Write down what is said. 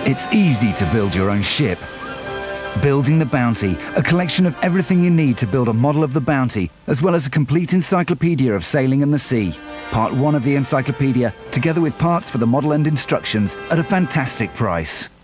It's easy to build your own ship. Building the Bounty, a collection of everything you need to build a model of the Bounty, as well as a complete encyclopedia of sailing and the sea. Part 1 of the encyclopedia, together with parts for the model and instructions at a fantastic price.